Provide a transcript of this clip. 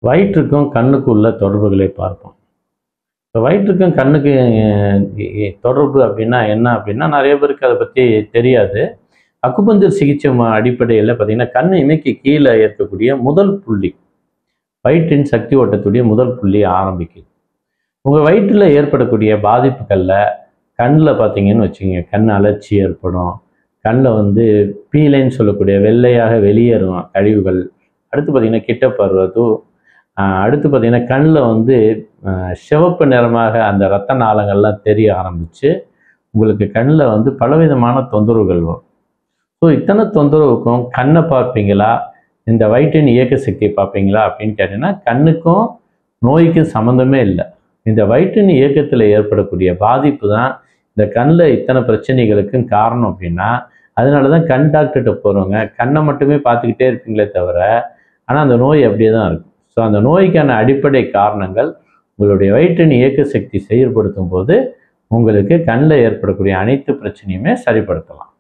வயிற்றுக்கும் கண்ணுக்கும் உள்ள தொடர்புகளை பார்ப்போம். இப்போ வயிற்றுக்கும் கண்ணுக்கு தொடர்பு அப்படின்னா என்ன அப்படின்னா, நிறைய பேருக்கு அதை பற்றி தெரியாது. அக்குபஞ்சர் சிகிச்சை அடிப்படையில் பார்த்தீங்கன்னா, கண் இமைக்கு கீழே இருக்கக்கூடிய முதல் புள்ளி, வயிற்றின் சக்தி ஓட்டத்துடைய முதல் புள்ளி ஆரம்பிக்குது. உங்கள் வயிற்றில் ஏற்படக்கூடிய பாதிப்புகளில் கண்ணில் பார்த்தீங்கன்னு வச்சுக்கோங்க, கண் அலர்ச்சி ஏற்படும், கண்ணில் பீலைன்னு சொல்லக்கூடிய வெள்ளையாக வெளியேறும் கழிவுகள். அடுத்து பார்த்தீங்கன்னா கிட்ட பருவது, அடுத்து பார்த்தீங்கன்னா கண்ணில் சிவப்பு நிறமாக அந்த இரத்த நாளங்கள்லாம் தெரிய ஆரம்பித்து உங்களுக்கு கண்ணில் பலவிதமான தொந்தரவுகள் வரும். ஸோ இத்தனை தொந்தரவுக்கும் கண்ணை பார்ப்பீங்களா, இந்த வயிற்றின் இயக்க சக்தியை பார்ப்பீங்களா அப்படின்னு கேட்டிங்கன்னா, கண்ணுக்கும் நோய்க்கும் சம்மந்தமே இல்லை. இந்த வயிற்றின் இயக்கத்தில் ஏற்படக்கூடிய பாதிப்பு தான் இந்த கண்ணில் இத்தனை பிரச்சனைகளுக்கும் காரணம் அப்படின்னா, அதனால தான் கண் டாக்டர்கிட்ட போகிறவங்க கண்ணை மட்டுமே பார்த்துக்கிட்டே இருப்பீங்களே தவிர, ஆனால் அந்த நோய் அப்படியே தான் இருக்கும். ஸோ அந்த நோய்க்கான அடிப்படை காரணங்கள் உங்களுடைய வயிற்றின் இயக்க சக்தி செயல்படுத்தும் போது உங்களுக்கு கண்ணில் ஏற்படக்கூடிய அனைத்து பிரச்சனையுமே சரிப்படுத்தலாம்.